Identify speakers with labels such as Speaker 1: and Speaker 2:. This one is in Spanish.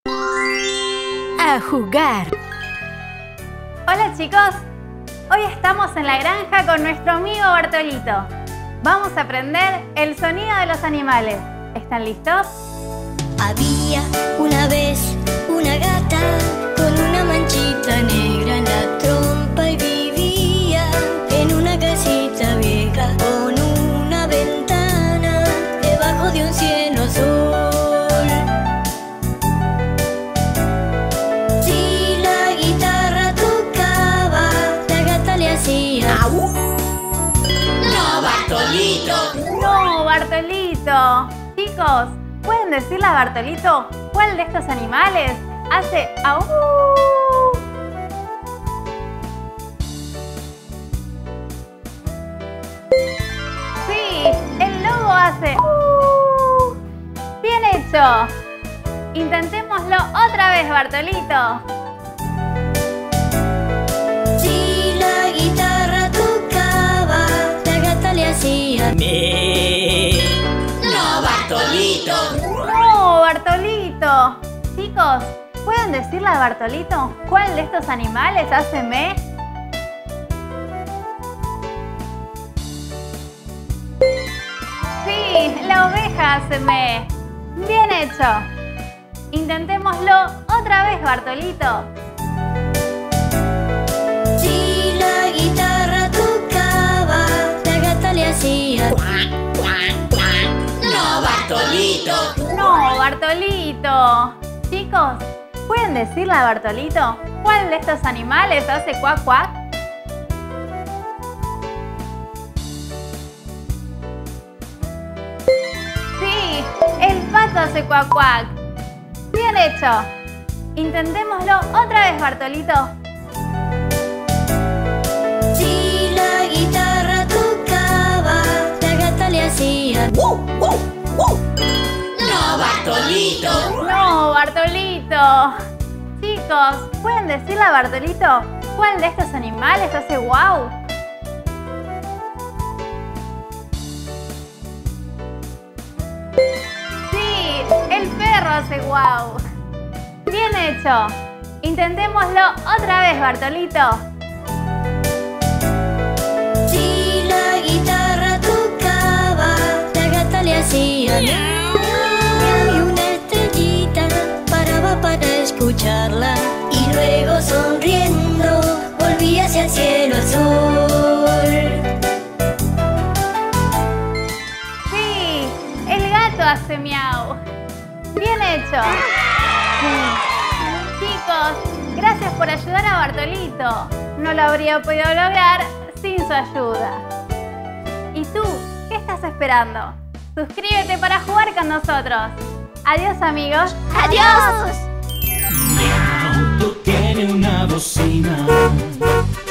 Speaker 1: A jugar.
Speaker 2: Hola chicos, hoy estamos en la granja con nuestro amigo Bartolito. Vamos a aprender el sonido de los animales. ¿Están listos?
Speaker 3: Había una vez una gata con una manchita negra en la trompa y vivía en una casita vieja con una ventana debajo de un cielo azul. Si la guitarra tocaba, la gata le hacía ¡au!
Speaker 4: ¡No, Bartolito!
Speaker 2: ¡No, Bartolito! Chicos, ¿pueden decirle a Bartolito cuál de estos animales hace ¡au! Sí, el lobo hace ¡au! ¡Bien hecho! Intentémoslo otra vez, Bartolito.
Speaker 3: Si la guitarra tocaba, la gata le hacía
Speaker 4: ¡No, Bartolito!
Speaker 2: ¡No, Bartolito! Chicos, ¿pueden decirle a Bartolito cuál de estos animales hace me? Sí, la oveja hace me. ¡Bien hecho! Intentémoslo otra vez, Bartolito.
Speaker 3: Si la guitarra tocaba, la gata le hacía
Speaker 4: ¡No, Bartolito!
Speaker 2: ¡No, Bartolito! Chicos, ¿pueden decirle a Bartolito cuál de estos animales hace cuac cuac? Sí, el pato hace cuac cuac. ¡Bien hecho! Intentémoslo otra vez, Bartolito.
Speaker 3: Si la guitarra tocaba, la gata le hacía
Speaker 4: ¡No, Bartolito!
Speaker 2: ¡No, Bartolito! Chicos, ¿pueden decirle a Bartolito cuál de estos animales hace wow? Sí, el perro hace wow. ¡Bien hecho! Intentémoslo otra vez, Bartolito.
Speaker 3: Si la guitarra tocaba, la gata le hacía y una estrellita paraba para escucharla y luego sonriendo volvía hacia el cielo azul.
Speaker 2: Sí, el gato hace miau. ¡Bien hecho! Chicos, gracias por ayudar a Bartolito. No lo habría podido lograr sin su ayuda. ¿Y tú? ¿Qué estás esperando? Suscríbete para jugar con nosotros. Adiós, amigos.
Speaker 3: ¡Adiós!
Speaker 5: Mi auto tiene una bocina